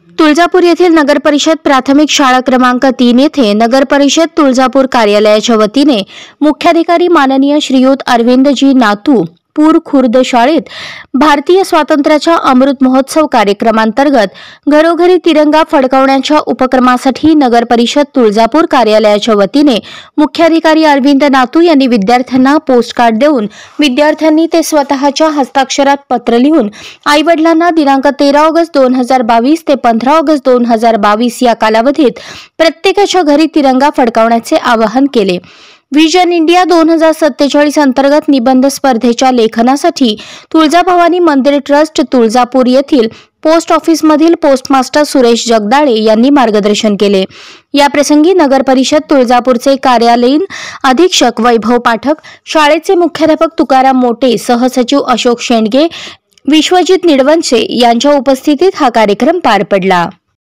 तुळजापूर येथील नगर परिषद प्राथमिक शाळा क्रमांक 3 येथे नगर परिषद तुळजापूर कार्यालयाच्या वतीने मुख्याधिकारी माननीय श्रीयुत अरविंदजी नातू पूर खुर्द शाळेत भारतीय स्वातंत्र्याच्या अमृत महोत्सव कार्यक्रमांतर्गत घरोघरी तिरंगा फडकवण्याच्या उपक्रमासाठी नगर परिषद तुळजापूर कार्यालयाच्या वतीने मुख्याधिकारी अरविंद नातू यांनी विद्यार्थ्यांना पोस्टकार्ड देऊन विद्यार्थ्यांनी ते स्वतःच्या हस्ताक्षरात पत्र लिहून आईवडिलांना दिनांक 13 ऑगस्ट 2022 ते 15 ऑगस्ट 2022 या कालावधीत प्रत्येकाच्या घरी तिरंगा फडकवण्याचे आवाहन केले। विजन इंडिया 2047 अंतर्गत निबंध स्पर्धेच्या लेखनासाठी तुळजाभवानी मंदिर ट्रस्ट तुळजापूर येथील पोस्ट ऑफिस मधील पोस्टमास्टर सुरेश जगदाळे यांनी मार्गदर्शन केले। या प्रसंगी नगर परिषद तुळजापूरचे कार्यालयीन अधीक्षक वैभव पाठक, शाळेचे मुख्याध्यापक तुकाराम मोटे, सहसचिव अशोक शेंडगे, विश्वजित निडवंचे यांच्या उपस्थितीत हा कार्यक्रम पार पडला।